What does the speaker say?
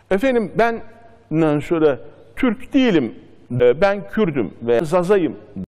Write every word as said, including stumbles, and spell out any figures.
Efendim ben şöyle Türk değilim, ben Kürdüm ve Zazayım